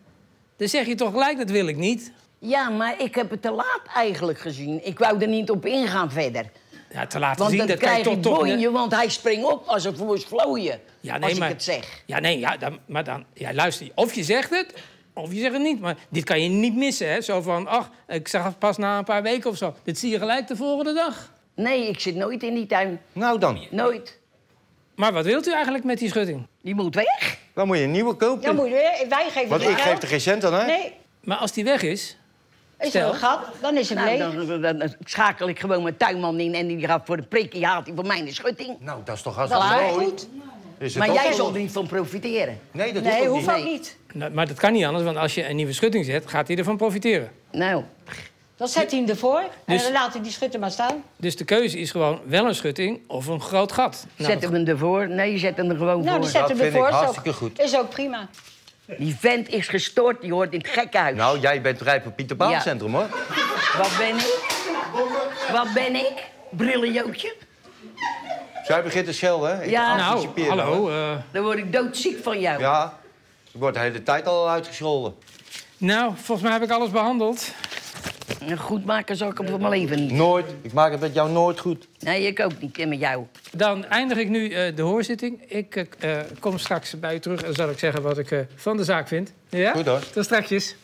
dan zeg je toch gelijk, dat wil ik niet. Ja, maar ik heb het te laat eigenlijk gezien. Ik wou er niet op ingaan verder. Ja, te laten Want zien, dan dat kan je krijg toch ik toch... bonje, want hij springt op als een voers vlooien. Ja, als ik het zeg. Ja, nee, ja, dan, maar dan... Ja, luister, of je zegt het, of je zegt het niet. Maar dit kan je niet missen, hè. Zo van, ach, ik zag het pas na een paar weken of zo. Dit zie je gelijk de volgende dag. Nee, ik zit nooit in die tuin. Nou dan, Nooit. Maar wat wilt u eigenlijk met die schutting? Die moet weg. dan moet je een nieuwe kopen. Ja, moet je weer. Wij geven Want het ik geld. geef er geen cent aan, hè? Nee, Maar als die weg is... is Stel. er een gat, dan is het Nou, leeg. dan, dan, dan schakel ik gewoon mijn tuinman in en die gaat voor de prikkie, haalt hij voor mij de schutting. Nou, dat is toch Dat is hartstikke wel mooi. goed. Is het Maar ook jij zo? zal er niet van profiteren. Nee, dat Nee, hoeft ook hoeft niet. ook Nee. niet. Nou, maar dat kan niet anders, want als je een nieuwe schutting zet... gaat hij ervan profiteren. Nou, Dan zet hij hem ervoor Dus- en dan laat hij die schutter maar staan. Dus de keuze is gewoon wel een schutting of een groot gat. Nou, zet hem ervoor. Nee, zet hem er gewoon Nou, voor. dan zet dat hem vind ik ervoor. Is ook- hartstikke goed. Is ook prima. Die vent is gestoord, die hoort in het gekkenhuis. Nou, jij bent rijp op Pieter Baan Ja. Centrum, hoor. Wat ben ik? Wat ben ik? Brillenjootje? Zij begint te schelden, hè? Ik Ja. nou, anticipeer, hallo. hoor. eh, Dan word ik doodziek van jou. Ja, ik word de hele tijd al uitgescholden. nou, volgens mij heb ik alles behandeld. Goed maken zal ik hem voor mijn leven niet. Nooit. Ik maak het met jou nooit goed. Nee, ik ook niet. En met jou. Dan eindig ik nu uh, de hoorzitting. Ik uh, kom straks bij u terug en dan zal ik zeggen wat ik uh, van de zaak vind. Ja? Goed hoor. Tot strakjes.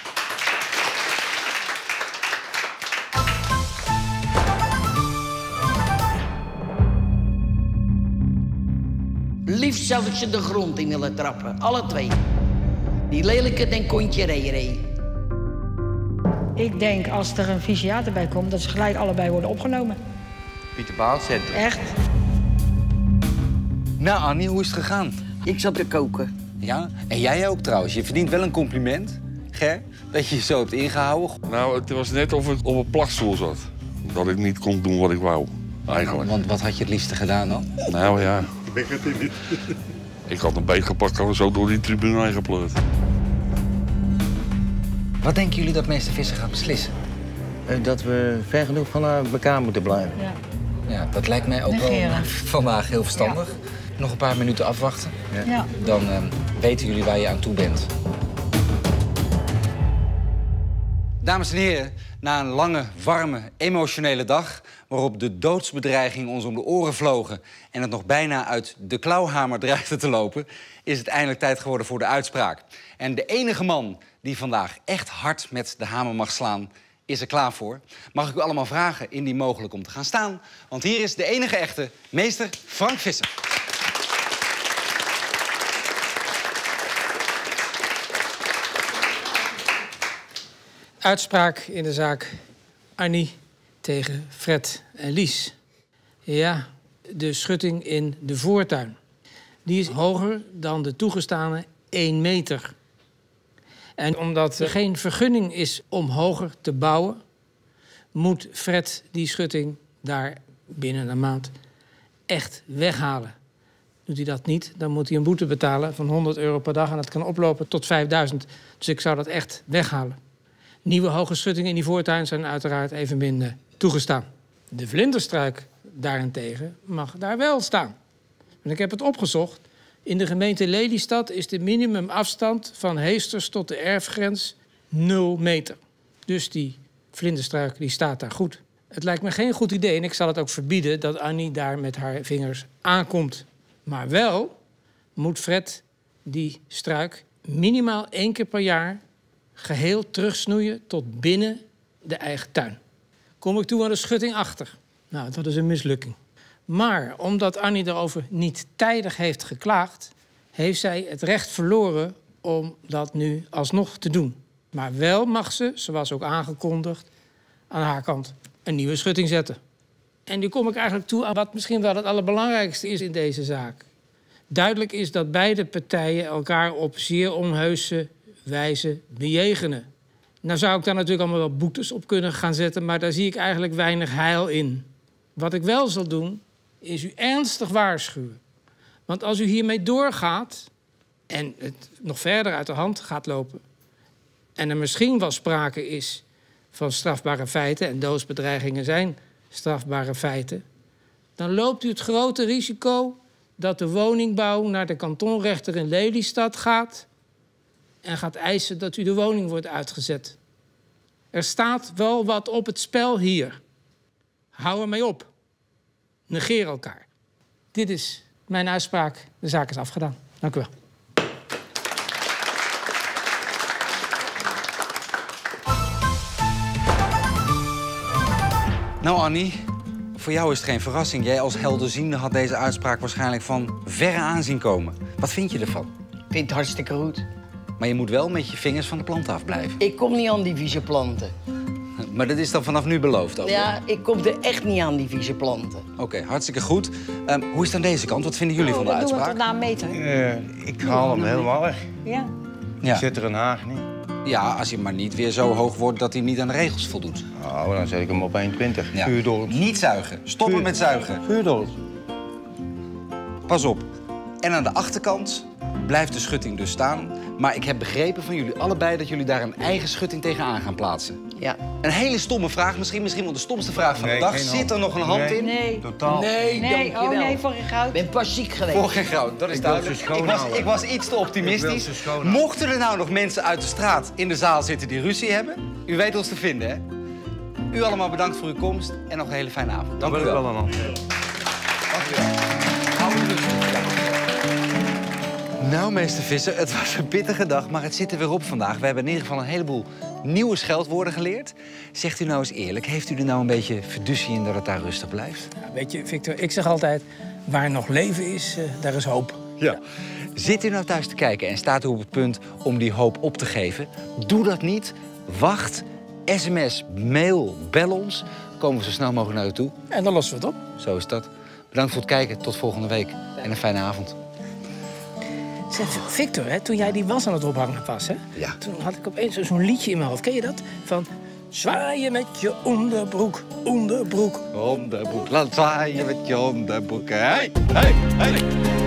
Liefst zou ik ze de grond in willen trappen. Alle twee. Die lelijke den kontje ree. Ik denk als er een fysiater bij komt, dat ze gelijk allebei worden opgenomen. Pieter Baan Centrum. Echt? Nou, Annie, hoe is het gegaan? Ik zat te koken. Ja, en jij ook trouwens. Je verdient wel een compliment, Ger, dat je je zo hebt ingehouden. Nou, het was net of ik op een plakstoel zat. Dat ik niet kon doen wat ik wou, eigenlijk. Want wat had je het liefste gedaan dan? Nou ja, Ik weet het niet. ik had een beet gepakt en zo door die tribune heen gepleurd. Wat denken jullie dat meester Visser gaat beslissen? Uh, dat we ver genoeg van elkaar moeten blijven. Ja. Ja, dat lijkt mij ook Negeren. wel vandaag heel verstandig. Nog een paar minuten afwachten. Ja. Ja. Dan uh, weten jullie waar je aan toe bent. Dames en heren, na een lange, warme, emotionele dag... waarop de doodsbedreigingen ons om de oren vlogen... en het nog bijna uit de klauwhamer dreigde te lopen... is het eindelijk tijd geworden voor de uitspraak. En de enige man die vandaag echt hard met de hamer mag slaan... is er klaar voor. Mag ik u allemaal vragen indien mogelijk om te gaan staan? Want hier is de enige echte meester Frank Visser. Uitspraak in de zaak Annie tegen Fred en Lies. Ja, de schutting in de voortuin. Die is hoger dan de toegestane één meter. En omdat er geen vergunning is om hoger te bouwen... moet Fred die schutting daar binnen een maand echt weghalen. Doet hij dat niet, dan moet hij een boete betalen van honderd euro per dag... en dat kan oplopen tot vijfduizend. Dus ik zou dat echt weghalen. Nieuwe hoge schuttingen in die voortuin zijn uiteraard evenmin uh, toegestaan. De vlinderstruik daarentegen mag daar wel staan. En ik heb het opgezocht. In de gemeente Lelystad is de minimumafstand van Heesters tot de erfgrens nul meter. Dus die vlinderstruik die staat daar goed. Het lijkt me geen goed idee, en ik zal het ook verbieden... dat Annie daar met haar vingers aankomt. Maar wel moet Fred die struik minimaal één keer per jaar... geheel terugsnoeien tot binnen de eigen tuin. Kom ik toe aan de schutting achter. Nou, dat is een mislukking. Maar omdat Annie daarover niet tijdig heeft geklaagd... heeft zij het recht verloren om dat nu alsnog te doen. Maar wel mag ze, zoals ook aangekondigd... aan haar kant een nieuwe schutting zetten. En nu kom ik eigenlijk toe aan wat misschien wel het allerbelangrijkste is in deze zaak. Duidelijk is dat beide partijen elkaar op zeer onheuse wijze bejegenen. Nou zou ik daar natuurlijk allemaal wel boetes op kunnen gaan zetten... maar daar zie ik eigenlijk weinig heil in. Wat ik wel zal doen, is u ernstig waarschuwen. Want als u hiermee doorgaat en het nog verder uit de hand gaat lopen... en er misschien wel sprake is van strafbare feiten... en doodsbedreigingen zijn strafbare feiten... dan loopt u het grote risico dat de woningbouw naar de kantonrechter in Lelystad gaat... en gaat eisen dat u de woning wordt uitgezet. Er staat wel wat op het spel hier. Hou ermee op. Negeer elkaar. Dit is mijn uitspraak. De zaak is afgedaan. Dank u wel. Nou, Annie, voor jou is het geen verrassing. Jij als helderziende had deze uitspraak waarschijnlijk van verre aanzien komen. Wat vind je ervan? Ik vind het hartstikke goed. Maar je moet wel met je vingers van de plant afblijven. Ik kom niet aan die vieze planten. Maar dat is dan vanaf nu beloofd ook? Ja, ik kom er echt niet aan die vieze planten. Oké, okay, hartstikke goed. Um, hoe is het aan deze kant? Wat vinden jullie Oh, van de dan uitspraak? doen we het tot na een meter. Uh, ik haal hem helemaal weg. Ja. Ja. Ik zet er een haag niet. Ja, als hij maar niet weer zo hoog wordt dat hij niet aan de regels voldoet. Nou, dan zet ik hem op één twintig. Ja. Vuurdorp. Niet zuigen. Stoppen Vuur... met zuigen. Vuurdorp. Pas op. En aan de achterkant blijft de schutting dus staan. Maar ik heb begrepen van jullie allebei dat jullie daar een eigen schutting tegenaan gaan plaatsen. Ja. Een hele stomme vraag, misschien, misschien wel de stomste vraag van Nee, de dag. geen Zit er hand. nog een hand Nee. in? Nee. Totaal. Nee, Nee, dankjewel. oh nee, voor geen Ik goud. ben pas ziek geweest. Voor geen goud, dat is Ik wil duidelijk. ze Ik was, schoonhouden. ik was iets te optimistisch. Ik wil ze schoonhouden. Mochten er nou nog mensen uit de straat in de zaal zitten die ruzie hebben, u weet ons te vinden, hè? U allemaal bedankt voor uw komst en nog een hele fijne avond. Dank u wel. wel allemaal. Dank u wel. Hou u rustig. Nou, meester Visser, het was een pittige dag, maar het zit er weer op vandaag. We hebben in ieder geval een heleboel nieuwe scheldwoorden geleerd. Zegt u nou eens eerlijk, heeft u er nou een beetje fiducie in dat het daar rustig blijft? Ja, weet je, Victor, ik zeg altijd, waar nog leven is, uh, daar is hoop. Ja. Zit u nou thuis te kijken en staat u op het punt om die hoop op te geven? Doe dat niet. Wacht. sms, mail, bel ons. Dan komen we zo snel mogelijk naar u toe. En dan lossen we het op. Zo is dat. Bedankt voor het kijken. Tot volgende week. En een fijne avond. Zeg, Victor, hè, toen jij die was aan het ophangen was, hè, Ja. toen had ik opeens zo'n liedje in mijn hoofd. Ken je dat? Van zwaaien met je onderbroek, onderbroek. Onderbroek, laat zwaaien met je onderbroek. Hey, hey, hey.